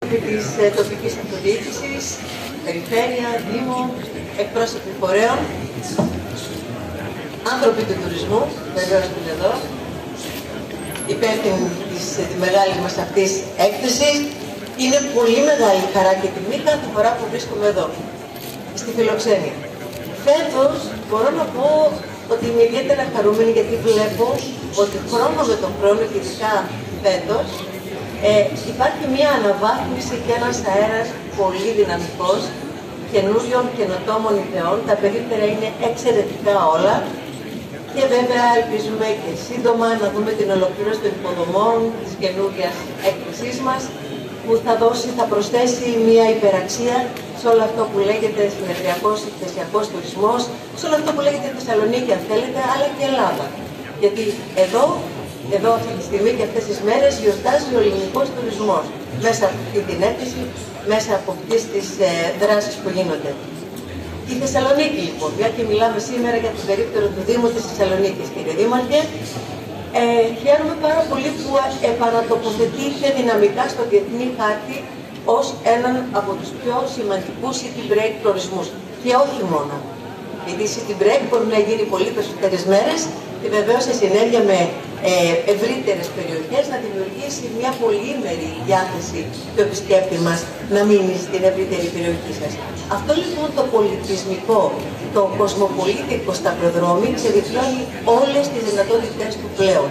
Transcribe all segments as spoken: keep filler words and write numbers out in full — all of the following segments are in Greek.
της τοπικής αυτοδιοίκησης, περιφέρεια, δήμο, εκπρόσωποι φορέων, άνθρωποι του τουρισμού, βεβαίως που είναι εδώ, υπεύθυνοι της τη μεγάλης μας αυτής έκθεσης. Είναι πολύ μεγάλη χαρά και τιμή κάθε φορά που βρίσκομαι εδώ, στη φιλοξενία. Φέτος μπορώ να πω ότι είμαι ιδιαίτερα χαρούμενη, γιατί βλέπω ότι χρόνο με τον χρόνο, και ειδικά φέτος, ε, υπάρχει μια αναβάθμιση και ένας αέρας πολύ δυναμικός, καινούριων καινοτόμων ιδεών. Τα περίπτερα είναι εξαιρετικά όλα. Και βέβαια ελπίζουμε και σύντομα να δούμε την ολοκλήρωση των υποδομών της καινούριας έκθεσής μας, που θα δώσει, θα προσθέσει μια υπεραξία σε όλο αυτό που λέγεται συνεδριακός, εκθεσιακός τουρισμός, σε όλο αυτό που λέγεται Θεσσαλονίκη, αν θέλετε, αλλά και Ελλάδα. Γιατί εδώ, εδώ αυτή τη στιγμή και αυτές τις μέρες γιορτάζει ο ελληνικός τουρισμός, μέσα από αυτή την έκθεση, μέσα από αυτές τις ε, δράσεις που γίνονται. Η Θεσσαλονίκη, λοιπόν, μια και μιλάμε σήμερα για την περίπτωση του Δήμου της Θεσσαλονίκης, κύριε Δήμαρχε, ε, χαίρομαι πάρα πολύ που επανατοποθετήθηκε δυναμικά στο διεθνή χάρτη ως έναν από τους πιο σημαντικούς city break προορισμούς. Και όχι μόνο. Γιατί η city break μπορεί να γίνει πολύ περισσότερες μέρες και βεβαίως σε συνέργεια με ε, ευρύτερες περιοχές να δημιουργήσει μια πολυήμερη διάθεση του επισκέπτη μας να μείνει στην ευρύτερη περιοχή σας. Αυτό λοιπόν το πολιτισμικό, το κοσμοπολίτικο σταυροδρόμι ξεδιπλώνει όλες τις δυνατότητες του πλέον.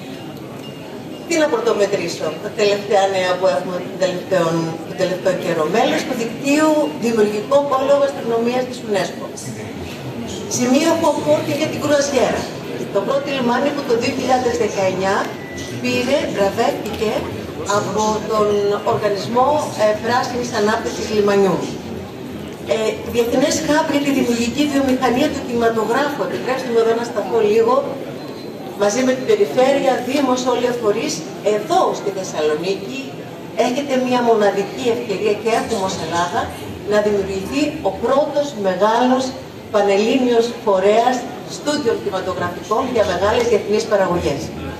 Τι να πρωτομετρήσω, τα τελευταία νέα που έχουμε τον τελευταίο, τον τελευταίο καιρό, μέλος του δικτύου Δημιουργικό Πόλο Γαστρονομίας της UNESCO. Σημείο από και για την κρουαζιέρα. Το πρώτο λιμάνι που το δύο χιλιάδες δεκαεννιά πήρε, βραβεύτηκε από τον Οργανισμό ε, Πράσινης Ανάπτυξης Λιμανιού. Ε, Διεθνές hub για τη δημιουργική βιομηχανία του κινηματογράφου. Επιτρέψτε μου εδώ να σταθώ λίγο. Μαζί με την περιφέρεια, δήμος, όλοι οι φορείς, εδώ στη Θεσσαλονίκη έχετε μια μοναδική ευκαιρία και έχουμε ως Ελλάδα να δημιουργηθεί ο πρώτος μεγάλος πανελλήνιος φορέας στούντιων κινηματογραφικών για μεγάλες διεθνείς παραγωγές.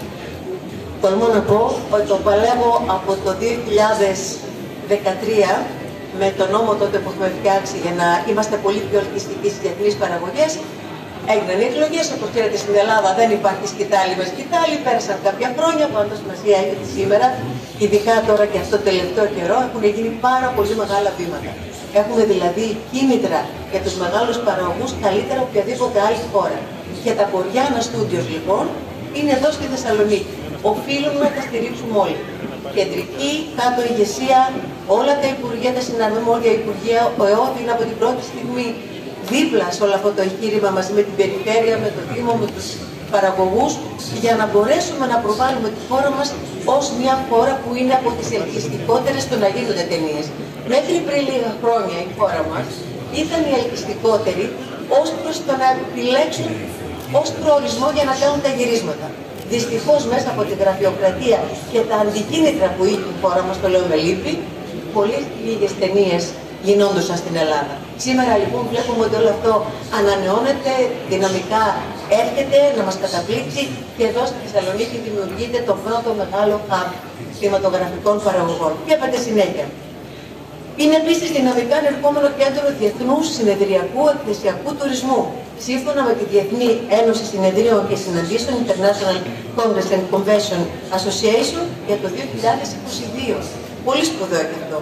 Τολμώ να πω ότι το παλεύω από το δύο χιλιάδες δεκατρία με τον νόμο τότε που έχουμε φτιάξει για να είμαστε πολύ πιο ελκυστικοί στις διεθνείς παραγωγές. Έγιναν οι εκλογές, όπως ξέρετε στην Ελλάδα δεν υπάρχει σκητάλη με σκητάλη, πέρασαν κάποια χρόνια, πάντως σημασία έχει σήμερα, ειδικά τώρα και αυτό το τελευταίο καιρό, έχουν γίνει πάρα πολύ μεγάλα βήματα. Έχουμε δηλαδή κίνητρα για τους μεγάλους παραγωγούς καλύτερα από οποιαδήποτε άλλη χώρα. Και τα Ποριάνα Studios λοιπόν είναι εδώ στη Θεσσαλονίκη. Οφείλουμε να τα στηρίξουμε όλοι. Κεντρική, κάτω ηγεσία, όλα τα υπουργεία, τα συναντούμε όλα τα υπουργεία, ο ΕΟΔ είναι από την πρώτη στιγμή δίπλα σε όλο αυτό το εγχείρημα μαζί με την περιφέρεια, με το Δήμο, με τους παραγωγούς, για να μπορέσουμε να προβάλλουμε τη χώρα μας ως μια χώρα που είναι από τις ελκυστικότερες στο να γίνονται ταινίες. Μέχρι πριν λίγα χρόνια η χώρα μας ήταν η ελκυστικότερη ως προς το να επιλέξουν ως προορισμό για να κάνουν τα γυρίσματα. Δυστυχώς μέσα από την γραφειοκρατία και τα αντικίνητρα που είχε η χώρα μας, το λέω με λύπη, πολύ λίγες ταινίες γινόντουσαν στην Ελλάδα. Σήμερα λοιπόν βλέπουμε ότι όλο αυτό ανανεώνεται, δυναμικά έρχεται να μας καταπλήξει και εδώ στη Θεσσαλονίκη δημιουργείται το πρώτο μεγάλο hub κινηματογραφικών παραγωγών. Και έπατε συνέχεια. Είναι επίσης δυναμικά ανερχόμενο κέντρο διεθνούς συνεδριακού εκθεσιακού τουρισμού. Σύμφωνα με τη Διεθνή Ένωση Συνεδρίων και Συναντήσεων International Congress and Convention Association για το δύο χιλιάδες είκοσι δύο. Πολύ σπουδαίο και αυτό.